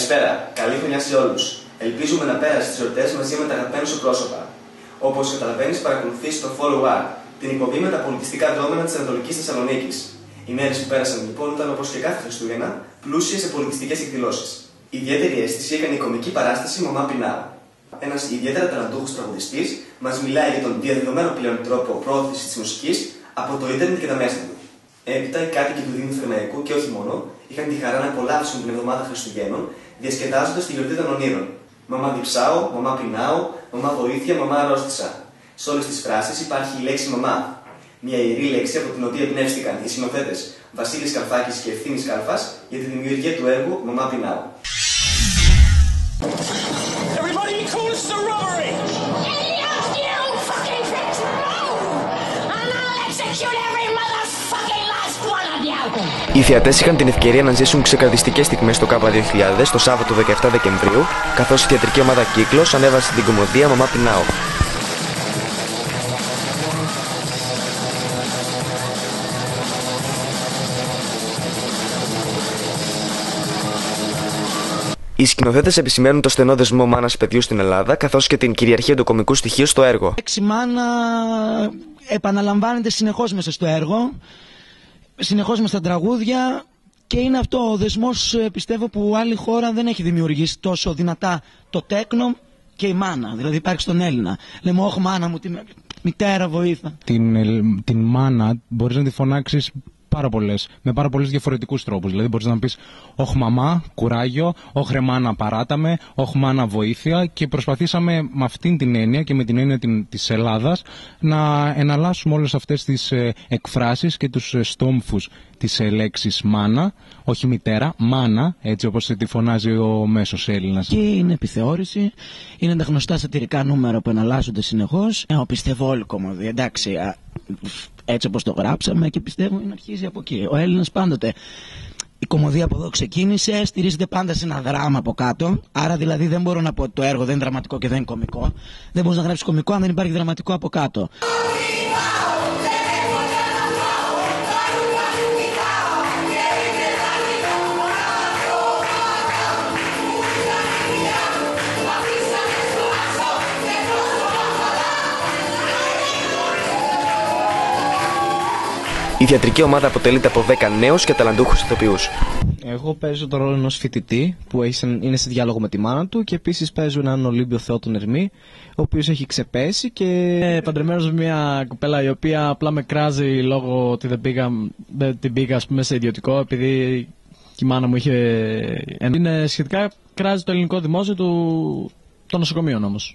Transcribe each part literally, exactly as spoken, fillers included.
Καλησπέρα, καλή χρονιά σε όλους. Ελπίζουμε να πέρασες τις εορτές μαζί με τα αγαπημένα σου πρόσωπα. Όπως καταλαβαίνεις, παρακολουθείς το Follow Up, την εκπομπή με τα πολιτιστικά δρόμενα της Ανατολικής Θεσσαλονίκης. Οι μέρες που πέρασαν λοιπόν ήταν, όπως και κάθε Χριστούγεννα, πλούσιες σε πολιτιστικές εκδηλώσεις. Ιδιαίτερη αίσθηση έκανε η κωμική παράσταση Μαμά Πεινάω. Ένας ιδιαίτερα ταλαντούχος τραγουδιστής μας μιλάει για τον διαδεδομένο πλέον τρόπο προώθησης της μουσικής από το ίντερνετ και τα μέσα του. Έπειτα, οι κάτοικοι του Δήμου Θερμαϊκού και όχι μόνο είχαν τη χαρά να απολαύσουν την εβδομάδα Χριστουγέννων, διασκεδάζοντας τη γιορτή των ονείρων. Μαμά διψάω, μαμά πεινάω, μαμά βοήθεια, μαμά αρρώστησα. Σε όλες τις φράσεις υπάρχει η λέξη μαμά. Μια ιερή λέξη από την οποία εμπνεύστηκαν οι συνοθέτες Βασίλης Καλφάκης και Ευθύμης Κάλφας για τη δημιουργία του έργου Μαμά Πεινάω. Οι θεατές είχαν την ευκαιρία να ζήσουν ξεκαρδιστικές στιγμές στο ΚΑΠΑ δύο χιλιάδες το Σάββατο δεκαεπτά Δεκεμβρίου, καθώς η θεατρική ομάδα Κύκλος ανέβασε την κομμωδία Μαμά Πεινάω. Οι σκηνοθέτες επισημαίνουν το στενό δεσμό μάνας παιδιού στην Ελλάδα, καθώς και την κυριαρχία του κωμικού στοιχείου στο έργο. Η λέξη μάνα επαναλαμβάνεται συνεχώς μέσα στο έργο, συνεχώς μέσα στα τραγούδια, και είναι αυτό ο δεσμός, πιστεύω, που άλλη χώρα δεν έχει δημιουργήσει τόσο δυνατά το τέκνο και η μάνα. Δηλαδή υπάρχει στον Έλληνα. Λέμε, όχι μάνα μου, τη μητέρα βοήθα. Την, την μάνα μπορείς να τη φωνάξεις πάρα πολλές, με πάρα πολλούς διαφορετικούς τρόπους. Δηλαδή μπορείς να πεις «Όχ μαμά, κουράγιο», «Όχ ρε μάνα, παράταμε», «Όχ μάνα, βοήθεια», και προσπαθήσαμε με αυτήν την έννοια και με την έννοια της Ελλάδας να εναλλάσσουμε όλες αυτές τις ε, εκφράσεις και τους ε, στόμφους της ε, λέξης μάνα, όχι μητέρα, μάνα, έτσι όπως τη φωνάζει ο μέσος Έλληνας. Και είναι επιθεώρηση, είναι τα γνωστά σατυρικά νούμερα που εναλλάσσονται συνεχώς. Ε, πιστεύω όλη κομμωδία, εντάξει, α, έτσι όπως το γράψαμε, και πιστεύω είναι αρχίζει από εκεί. Ο Έλληνας πάντοτε, η κομμωδία από εδώ ξεκίνησε, στηρίζεται πάντα σε ένα δράμα από κάτω. Άρα δηλαδή δεν μπορώ να πω ότι το έργο δεν είναι δραματικό και δεν είναι κωμικό. Δεν μπορείς να γράψεις κωμικό αν δεν υπάρχει δραματικό από κάτω. Η θεατρική ομάδα αποτελείται από δέκα νέους και ταλαντούχους ηθοποιούς. Εγώ παίζω τον ρόλο ενός φοιτητή που είναι σε διάλογο με τη μάνα του, και επίσης παίζω έναν Ολύμπιο Θεό τον Ερμή, ο οποίος έχει ξεπέσει και ε, παντρεμένος με μια κοπέλα η οποία απλά με κράζει λόγω ότι δεν πήγα, δεν την πήγα, ας πούμε, σε ιδιωτικό, επειδή και η μάνα μου είχε... Είναι σχετικά, κράζει το ελληνικό δημόσιο του, των νοσοκομείων όμως.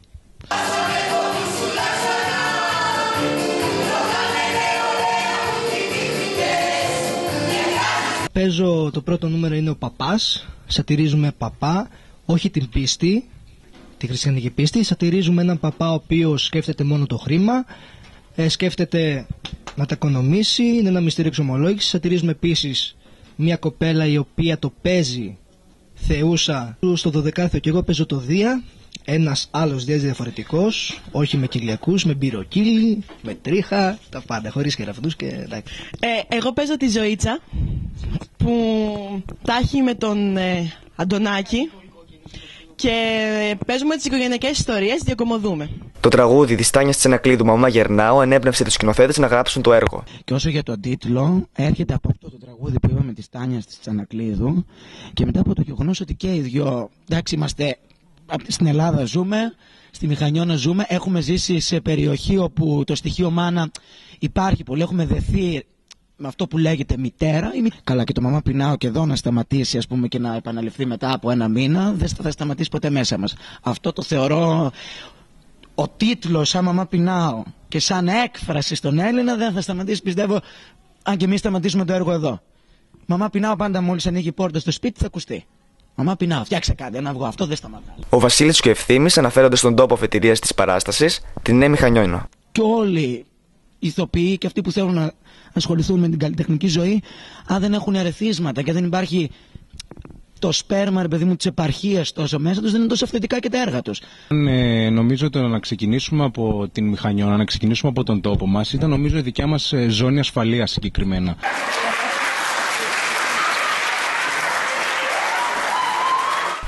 Παίζω, το πρώτο νούμερο είναι ο παπάς, σατυρίζουμε παπά, όχι την πίστη, τη χριστιανική πίστη, σατυρίζουμε έναν παπά ο οποίος σκέφτεται μόνο το χρήμα, ε, σκέφτεται να τα οικονομήσει, είναι ένα μυστήριο εξομολόγηση. Σατυρίζουμε επίσης μια κοπέλα η οποία το παίζει θεούσα στο δωδεκάθεο, και εγώ παίζω το Δία, ένας άλλος Δίας διαφορετικός, όχι με κοιλιακούς, με μπυροκύλι, με τρίχα, τα πάντα, χωρίς κεραυνούς και εντάξει. Ε, εγώ παίζω τη Ζωήτσα, που τα έχει με τον ε, Αντωνάκη, και παίζουμε τις οικογενειακές ιστορίες, διακομωδούμε. Το τραγούδι της Τάνιας Τσανακλείδου «Μαμά γερνάω» ενέπνευσε τους σκηνοθέτες να γράψουν το έργο. Και όσο για τον τίτλο, έρχεται από αυτό το τραγούδι που είπαμε της Τάνιας της Τσανακλείδου, και μετά από το γεγονός ότι και οι δυο, εντάξει, είμαστε στην Ελλάδα, ζούμε, στη Μηχανιώνα ζούμε, έχουμε ζήσει σε περιοχή όπου το στοιχείο μάνα υπάρχει πολύ, έχουμε δεθεί με αυτό που λέγεται μητέρα. Καλά, και το Μαμά Πεινάω και εδώ να σταματήσει, ας πούμε, και να επαναληφθεί μετά από ένα μήνα, δεν θα σταματήσει ποτέ μέσα μας. Αυτό το θεωρώ, ο τίτλος σαν Μαμά Πεινάω και σαν έκφραση στον Έλληνα δεν θα σταματήσει, πιστεύω, αν και εμείς σταματήσουμε το έργο εδώ. Μαμά Πεινάω πάντα, μόλις ανοίγει η πόρτα στο σπίτι, θα ακουστεί. Μαμά Πεινάω, φτιάξε κάτι, ένα αυγό, αυτό δεν σταματάει. Ο Βασίλης και ο Ευθύμης αναφέρονται στον τόπο αφετηρίας της παράστασης, την Νέα Μηχανιώνα. Και όλοι οι ηθοποιοί και αυτοί που θέλουν να ασχοληθούν με την καλλιτεχνική ζωή, αν δεν έχουν ερεθίσματα και δεν υπάρχει το σπέρμα, ρε παιδί μου, της επαρχίας τόσο μέσα τους, δεν είναι τόσο αυθεντικά και τα έργα τους. Ε, νομίζω ότι να ξεκινήσουμε από την Μηχανιώνα, να ξεκινήσουμε από τον τόπο μας, ήταν νομίζω η δικιά μας ζώνη ασφαλείας συγκεκριμένα.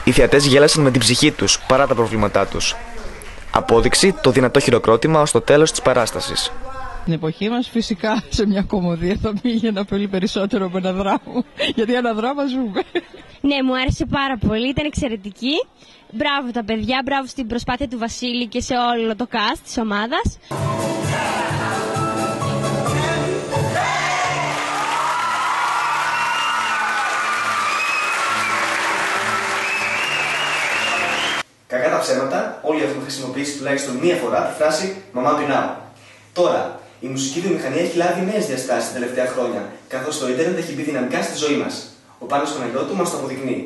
Οι θεατές γέλασαν με την ψυχή τους παρά τα προβλήματά τους. Απόδειξη το δυνατό χειροκρότημα ως το τέλος της παράστασης. Στην εποχή μας φυσικά σε μια κομμωδία θα πήγαινα πολύ περισσότερο από ένα δράμο, γιατί ένα δράμα ζούμε. Ναι, μου άρεσε πάρα πολύ, ήταν εξαιρετική. Μπράβο τα παιδιά, μπράβο στην προσπάθεια του Βασίλη και σε όλο το cast της ομάδας. Κακά τα ψέματα, όλοι έχουμε χρησιμοποιήσει τουλάχιστον μία φορά τη φράση «Μαμά πεινάω». Τώρα, η μουσική βιομηχανία έχει λάβει νέες διαστάσεις τα τελευταία χρόνια, καθώς το ίντερνετ έχει μπει δυναμικά στη ζωή μας. Ο Πάνος Παναγιώτου μας το αποδεικνύει.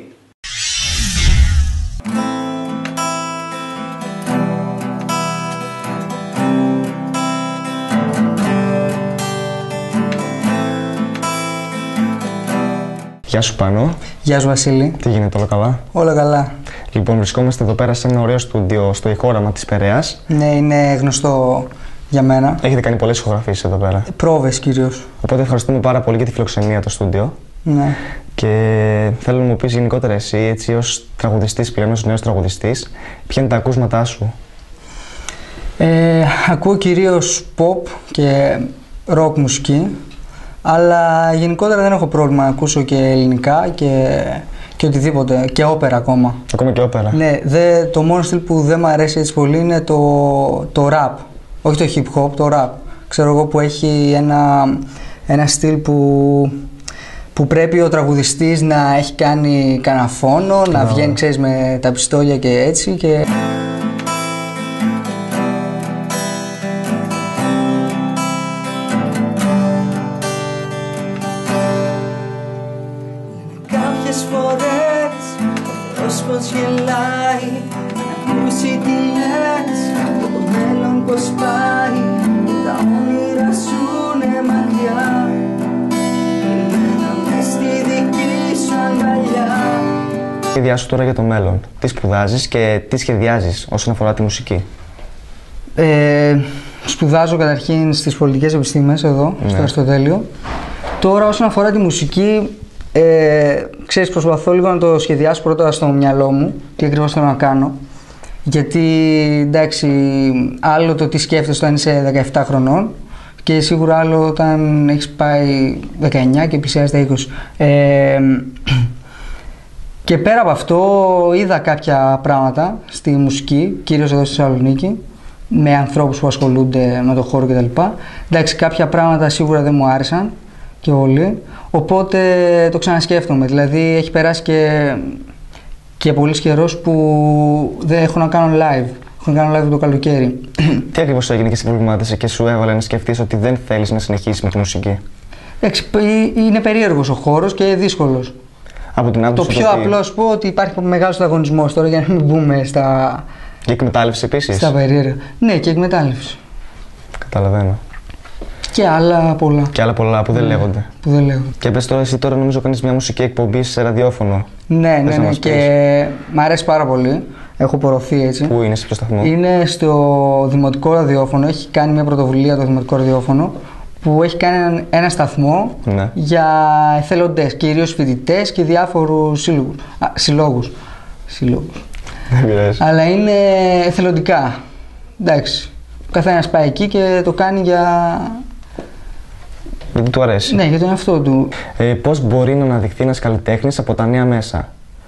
Γεια σου Πάνο. Γεια σου Βασίλη. Τι γίνεται, όλα καλά? Όλα καλά. Λοιπόν, βρισκόμαστε εδώ πέρα σε ένα ωραίο στούντιο στο ηχόραμα της Περαίας. Ναι, είναι γνωστό για μένα. Έχετε κάνει πολλές ηχογραφίες εδώ πέρα. Πρόβες κυρίως. Οπότε ευχαριστούμε πάρα πολύ για τη φιλοξενία το στούντιο. Ναι. Και θέλω να μου πεις γενικότερα εσύ, έτσι ως τραγουδιστής πλέον, ως νέος τραγουδιστής, ποια είναι τα ακούσματά σου? Ε, ακούω κυρίως pop και rock μουσική. Αλλά γενικότερα δεν έχω πρόβλημα να ακούσω και ελληνικά και, και οτιδήποτε. Και όπερα ακόμα. Ακόμα και όπερα. Ναι, δε, το μόνο στυλ που δεν μου αρέσει έτσι πολύ είναι το, το rap. Όχι το hip hop, το rap. Ξέρω εγώ που έχει ένα, ένα στυλ που, που πρέπει ο τραγουδιστής να έχει κάνει κανένα φόνο, no. να βγαίνει ξέρεις με τα πιστόλια και έτσι. Και... Πως γελάει, να ακούσει τι λες, το μέλλον πως πάει, τα όνειρα ζουνε μακριά, κρυμμένα μες στη δική σου αγκαλιά. Τι σχεδιάζεις σου τώρα για το μέλλον, τι σπουδάζεις και τι σχεδιάζεις όσον αφορά τη μουσική? Ε, σπουδάζω καταρχήν στις πολιτικές επιστήμες εδώ, ναι. στο Αριστοτέλειο. Τώρα όσον αφορά τη μουσική, Ε, ξέρεις, προσπαθώ λίγο να το σχεδιάσω πρώτα στο μυαλό μου τι ακριβώς θέλω να κάνω, γιατί εντάξει, άλλο το τι σκέφτεσαι όταν είσαι δεκαεπτά χρονών και σίγουρα άλλο όταν έχεις πάει δεκαεννιά και πλησιάζεις τα είκοσι. Ε, και πέρα από αυτό είδα κάποια πράγματα στη μουσική, κυρίως εδώ στη Θεσσαλονίκη, με ανθρώπους που ασχολούνται με το χώρο κτλ. Εντάξει, κάποια πράγματα σίγουρα δεν μου άρεσαν και όλοι, οπότε το ξανασκέφτομαι. Δηλαδή έχει περάσει και, και πολύς καιρός που δεν έχω να κάνω live. Έχω να κάνω live το καλοκαίρι. Τι ακριβώς έγινε και σε προβλημάτισε και σου έβαλε να σκεφτείς ότι δεν θέλεις να συνεχίσεις με τη μουσική? Εντάξει, είναι περίεργος ο χώρος και δύσκολος. Από την άποψη το πιο ότι... απλό σου πω ότι υπάρχει μεγάλος ανταγωνισμός τώρα, για να μην μπούμε στα... Και εκμετάλλευση επίσης. Στα περίεργα. Ναι, και εκμετάλλευση. Καταλαβαίνω. Και άλλα πολλά. Και άλλα πολλά που δεν ναι, λέγονται. Που δεν λέγονται. Και πες τώρα, εσύ τώρα νομίζω κάνεις μια μουσική εκπομπή σε ραδιόφωνο. Ναι, ναι, ναι. Και μ' αρέσει πάρα πολύ. Έχω πορωθεί έτσι. Πού είναι, σε ποιο σταθμό? Είναι στο Δημοτικό Ραδιόφωνο. Έχει κάνει μια πρωτοβουλία το Δημοτικό Ραδιόφωνο που έχει κάνει ένα, ένα σταθμό ναι. για εθελοντές, κυρίως φοιτητές και διάφορους σύλλογους. Α, συλλόγους. Συλλόγους. Δεν πειράζει. Αλλά είναι εθελοντικά. Εντάξει. Ο καθένας πάει εκεί και το κάνει για... Γιατί του αρέσει. Ναι, για τον εαυτό του. Ε, πώς μπορεί να αναδειχθεί ένας καλλιτέχνης από τα νέα μέσα?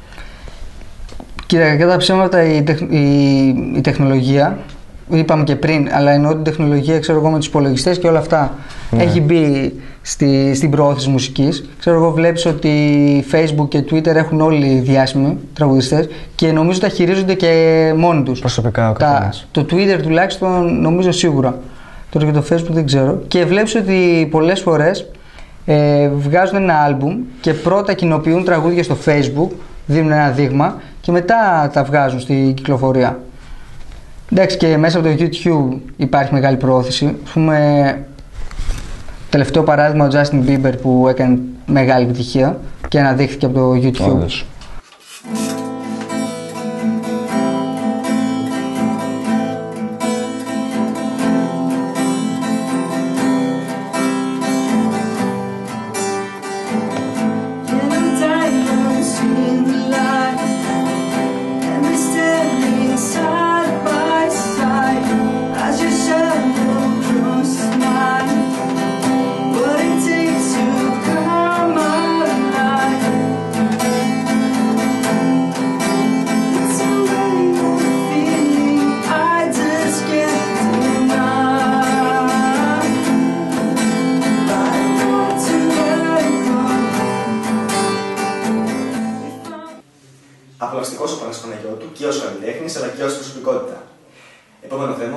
Κοίτα, κατά ψέματα η, τεχ, η, η τεχνολογία, είπαμε και πριν, αλλά εννοώ την τεχνολογία, ξέρω εγώ, με τους υπολογιστές και όλα αυτά, ναι. έχει μπει στη, στην προώθηση μουσικής. Ξέρω εγώ, βλέπεις ότι Facebook και Twitter έχουν όλοι διάσημοι τραγουδιστές και νομίζω τα χειρίζονται και μόνοι τους. Προσωπικά ο καθένας. Το Twitter τουλάχιστον νομίζω σίγουρα. Τώρα και το Facebook δεν ξέρω. Και βλέπεις ότι πολλές φορές ε, βγάζουν ένα άλμπουμ και πρώτα κοινοποιούν τραγούδια στο Facebook, δίνουν ένα δείγμα και μετά τα βγάζουν στη κυκλοφορία. Εντάξει, και μέσα από το YouTube υπάρχει μεγάλη προώθηση. Ας πούμε, τελευταίο παράδειγμα ο Justin Bieber που έκανε μεγάλη επιτυχία και αναδείχθηκε από το YouTube. Όντως.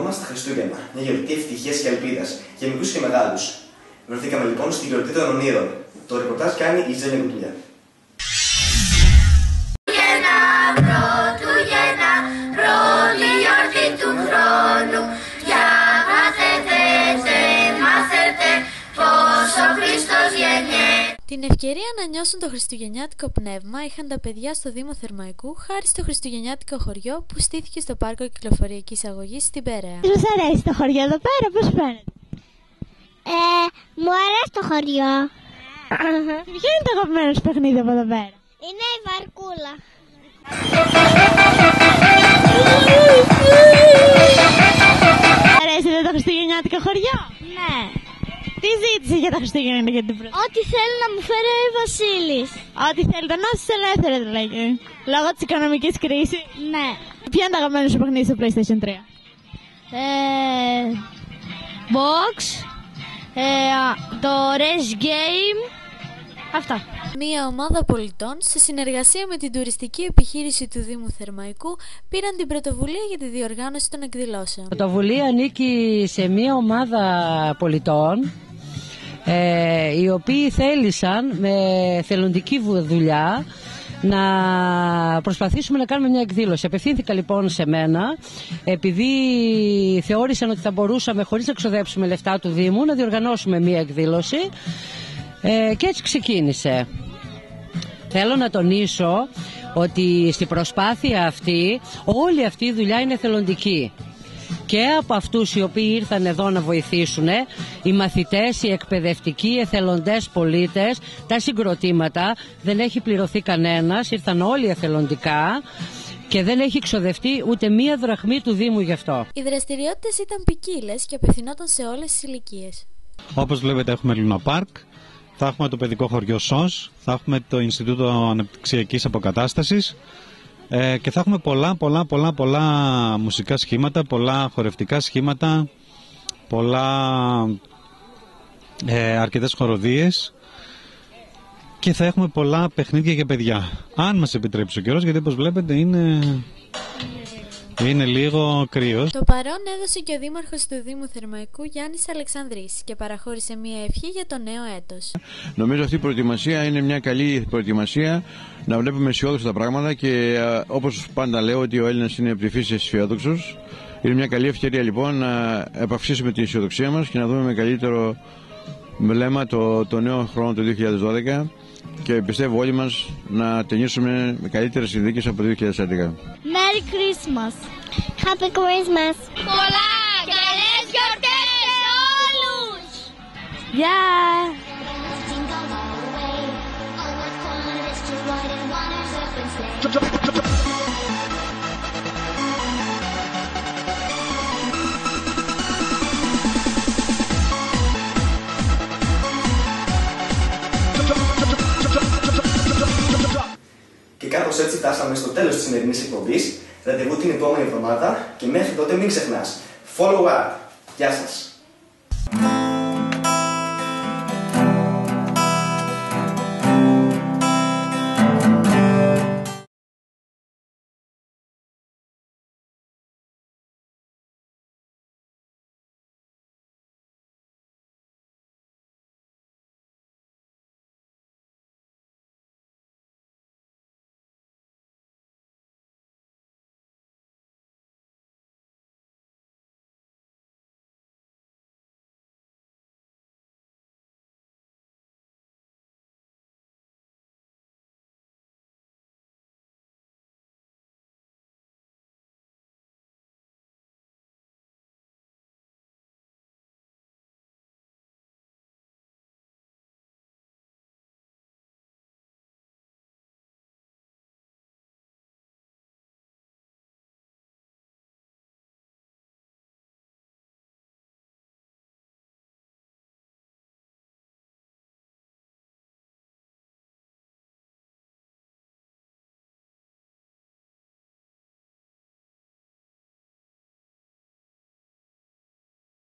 μα στα Χριστούγεννα, μια γιορτή ευτυχίας και ελπίδας για μικρούς και μεγάλους. Βρεθήκαμε λοιπόν στη γιορτή των ονείρων. Το ρεπορτάζ κάνει η Ζένια Κουτουλιά. Την ευκαιρία να νιώσουν το χριστουγεννιάτικο πνεύμα είχαν τα παιδιά στο Δήμο Θερμαϊκού χάρη στο χριστουγεννιάτικο χωριό που στήθηκε στο πάρκο κυκλοφοριακής αγωγής στην Πέραια. Σας αρέσει το χωριό εδώ πέρα, πώς φαίνεται? Ε, μου αρέσει το χωριό. Ποιο είναι το αγαπημένο σου παιχνίδι από εδώ πέρα? Είναι η βαρκούλα. Αρέσει το χριστουγεννιάτικο χωριό? Ναι. Τι ζήτησε για τα Χριστούγεννα για την πρώτη? Ό,τι θέλει να μου φέρει ο Βασίλης. Ό,τι θέλει, το νόσος ελεύθερος λέγει. Λόγω της οικονομικής κρίσης. Ναι. Ποιο είναι το αγαπημένο σου παιχνίδι στο PlayStation τρία? Ε, box, ε, το Race Game, αυτά. Μία ομάδα πολιτών, σε συνεργασία με την τουριστική επιχείρηση του Δήμου Θερμαϊκού, πήραν την πρωτοβουλία για τη διοργάνωση των εκδηλώσεων. Η πρωτοβουλία ανήκει σε μία ομάδα πολιτών, ε, οι οποίοι θέλησαν με θελοντική δουλειά να προσπαθήσουμε να κάνουμε μια εκδήλωση. Απευθύνθηκα λοιπόν σε μένα, επειδή θεώρησαν ότι θα μπορούσαμε χωρίς να ξοδέψουμε λεφτά του Δήμου να διοργανώσουμε μια εκδήλωση, ε, και έτσι ξεκίνησε. Θέλω να τονίσω ότι στην προσπάθεια αυτή όλη αυτή η δουλειά είναι θελοντική. Και από αυτούς οι οποίοι ήρθαν εδώ να βοηθήσουν, οι μαθητές, οι εκπαιδευτικοί, οι εθελοντές πολίτες, τα συγκροτήματα, δεν έχει πληρωθεί κανένας, ήρθαν όλοι εθελοντικά και δεν έχει ξοδευτεί ούτε μία δραχμή του Δήμου γι' αυτό. Οι δραστηριότητες ήταν ποικίλες και απευθυνόταν σε όλες τις ηλικίες. Όπως βλέπετε έχουμε Λούνα Πάρκ, θα έχουμε το παιδικό χωριό ΣΟΣ, θα έχουμε το Ινστιτούτο Αναπτυξιακής Αποκατάστασης, Ε, και θα έχουμε πολλά, πολλά, πολλά, πολλά μουσικά σχήματα, πολλά χορευτικά σχήματα, πολλά, ε, αρκετές χοροδίες και θα έχουμε πολλά παιχνίδια για παιδιά. Αν μας επιτρέψει ο καιρός, γιατί όπως βλέπετε είναι, είναι λίγο κρύος. Το παρόν έδωσε και ο Δήμαρχος του Δήμου Θερμαϊκού, Γιάννης Αλεξανδρής, και παραχώρησε μια ευχή για το νέο έτος. Νομίζω αυτή η προετοιμασία είναι μια καλή προετοιμασία, να βλέπουμε αισιόδοξα τα πράγματα και α, όπως πάντα λέω ότι ο Έλληνας είναι επί φύσης αισιόδοξος. Είναι μια καλή ευκαιρία λοιπόν να επαυξήσουμε την αισιοδοξία μας και να δούμε με καλύτερο βλέμμα το, το νέο χρόνο του δύο χιλιάδες δώδεκα και πιστεύω όλοι μας να ταινίσουμε με καλύτερες συνθήκες από το δύο χιλιάδες έντεκα. Merry Christmas! Happy Christmas! Πολλά καλές γιορτές σε όλους! Γεια! Και κάπως έτσι φτάσαμε στο τέλος της σημερινής εκπομπής. Ραντεβού την επόμενη εβδομάδα και μέχρι τότε μην ξεχνάς. Follow up. Γεια σας.